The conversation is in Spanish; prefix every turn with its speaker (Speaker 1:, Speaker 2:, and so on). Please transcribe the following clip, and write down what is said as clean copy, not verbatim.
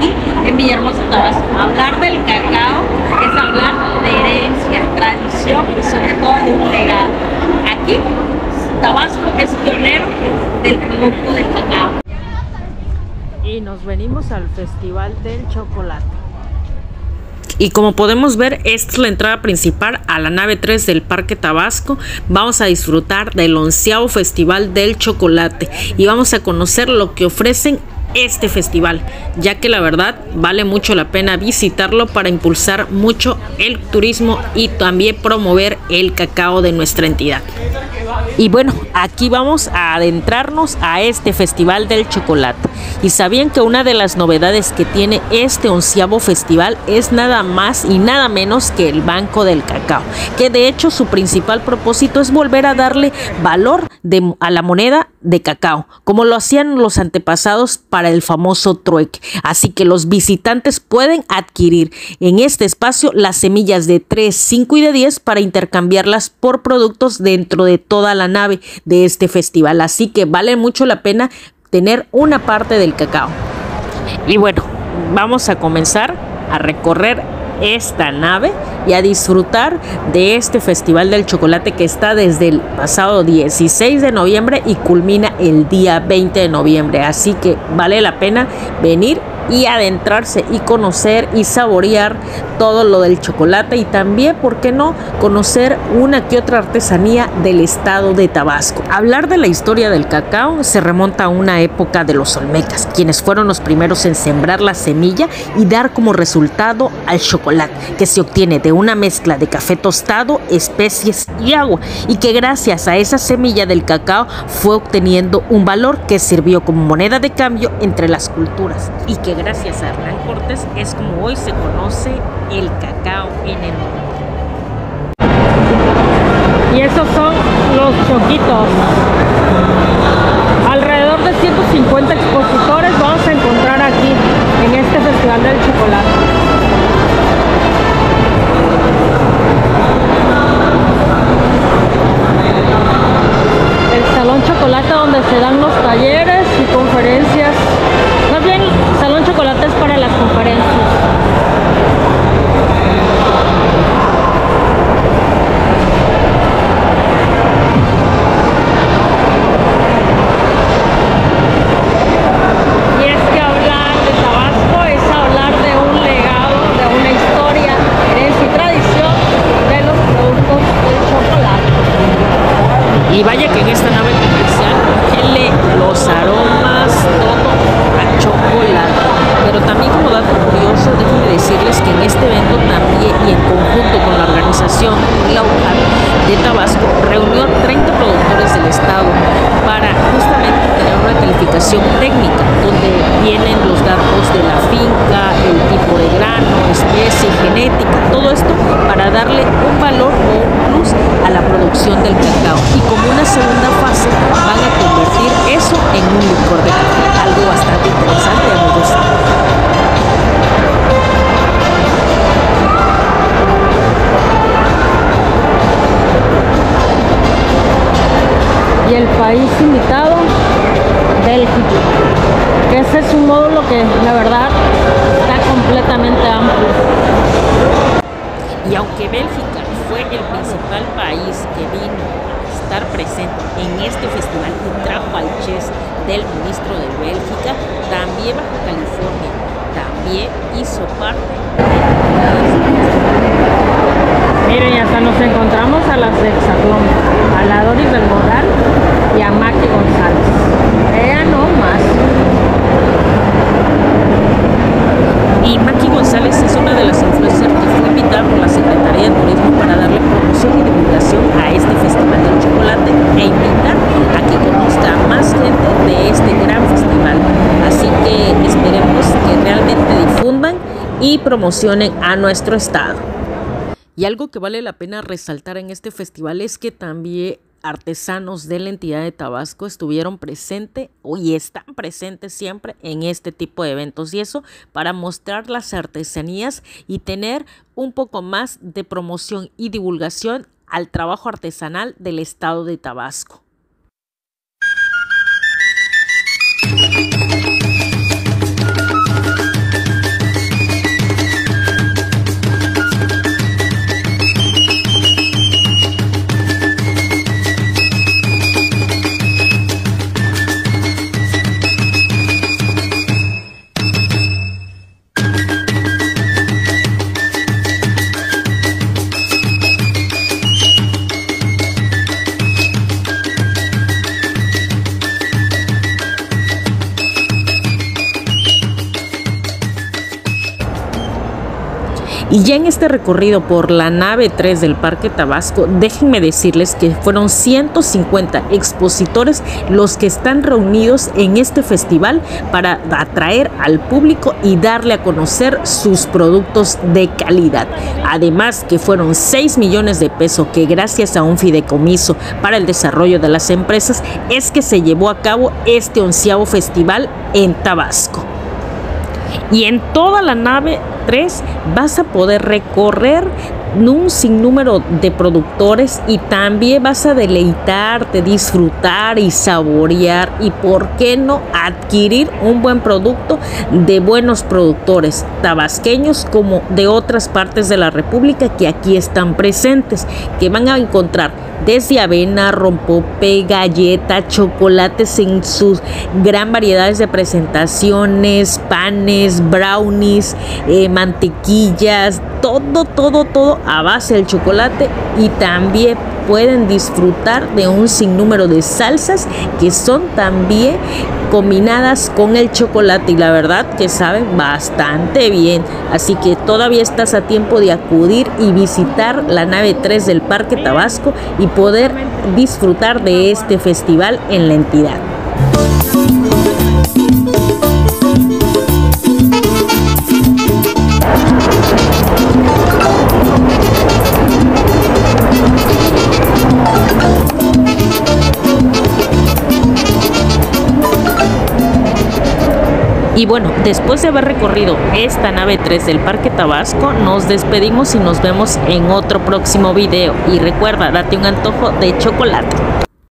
Speaker 1: aquí en Villahermosa, Tabasco. Hablar del cacao es hablar de herencia, tradición y sobre todo de un legado. Aquí Tabasco es pionero del producto del cacao.
Speaker 2: Y nos venimos al Festival del Chocolate. Y como podemos ver, esta es la entrada principal a la nave 3 del Parque Tabasco. Vamos a disfrutar del 11º Festival del Chocolate y vamos a conocer lo que ofrecen este festival, ya que la verdad vale mucho la pena visitarlo para impulsar mucho el turismo y también promover el cacao de nuestra entidad. Y bueno, aquí vamos a adentrarnos a este Festival del Chocolate. ¿Y sabían que una de las novedades que tiene este 11º festival es nada más y nada menos que el Banco del Cacao? Que de hecho su principal propósito es volver a darle valor a la moneda de cacao, como lo hacían los antepasados para el famoso trueque. Así que los visitantes pueden adquirir en este espacio las semillas de 3, 5 y de 10 para intercambiarlas por productos dentro de toda la nave de este festival. Así que vale mucho la pena tener una parte del cacao. Y bueno, vamos a comenzar a recorrer esta nave y a disfrutar de este Festival del Chocolate que está desde el pasado 16 de noviembre y culmina el día 20 de noviembre. Así que vale la pena venir y adentrarse y conocer y saborear todo lo del chocolate y también, ¿por qué no?, conocer una que otra artesanía del estado de Tabasco. Hablar de la historia del cacao se remonta a una época de los olmecas, quienes fueron los primeros en sembrar la semilla y dar como resultado al chocolate, que se obtiene de una mezcla de café tostado, especies y agua, y que gracias a esa semilla del cacao fue obteniendo un valor que sirvió como moneda de cambio entre las culturas, y que gracias a Hernán Cortés es como hoy se conoce el cacao en el mundo. Y esos son los choquitos. Alrededor de 150 expositores vamos a encontrar aquí en este Festival del Chocolate. El Salón Chocolate, donde se dan los talleres y conferencias. Más bien, Salón Chocolate es para las conferencias. Y es que hablar de Tabasco es hablar de un legado, de una historia, herencia y tradición de los productos del chocolate. Y vaya que en esta nave comercial huele los aromas, todo a chocolate. Pero también, como dato curioso, déjenme decirles que en este evento también, y en conjunto con la organización local de Tabasco, reunió 30 productores del estado para justamente tener una calificación técnica, donde vienen los datos de la finca, el tipo de grano, especie, genética, todo esto para darle un valor o un plus a la producción del cacao. Y como una segunda fase van a convertir eso en un licor de café, algo bastante interesante, amigos. Y el país invitado, Bélgica, que ese es un módulo que la verdad está completamente amplio. Y aunque Bélgica fue el principal país que vino a estar presente en este festival y trajo al chef del ministro de Bélgica, también Baja California también hizo parte de Miren, hasta nos encontramos a las de Hexatlón, a la Doris del Moral y a Maki González. Vean nomás. Y Maki González es una de las influencers que fue invitada por la Secretaría de Turismo para darle promoción y divulgación a este Festival del Chocolate e invitar a que conozca a más gente de este gran festival. Así que esperemos que realmente difundan y promocionen a nuestro estado. Y algo que vale la pena resaltar en este festival es que también artesanos de la entidad de Tabasco estuvieron presentes y están presentes siempre en este tipo de eventos, y eso para mostrar las artesanías y tener un poco más de promoción y divulgación al trabajo artesanal del estado de Tabasco. Y ya en este recorrido por la nave 3 del Parque Tabasco, déjenme decirles que fueron 150 expositores los que están reunidos en este festival para atraer al público y darle a conocer sus productos de calidad. Además que fueron 6 millones de pesos que gracias a un fideicomiso para el desarrollo de las empresas es que se llevó a cabo este 11º festival en Tabasco. Y en toda la nave 3 vas a poder recorrer un sinnúmero de productores y también vas a deleitarte, disfrutar y saborear y por qué no adquirir un buen producto de buenos productores tabasqueños como de otras partes de la República que aquí están presentes, que van a encontrar desde avena, rompope, galleta, chocolates en sus gran variedades de presentaciones, panes, brownies, mantequillas, todo a base del chocolate, y también pueden disfrutar de un sinnúmero de salsas que son también combinadas con el chocolate y la verdad que saben bastante bien. Así que todavía estás a tiempo de acudir y visitar la nave 3 del Parque Tabasco y poder disfrutar de este festival en la entidad. Y bueno, después de haber recorrido esta nave 3 del Parque Tabasco, nos despedimos y nos vemos en otro próximo video. Y recuerda, date un antojo de chocolate.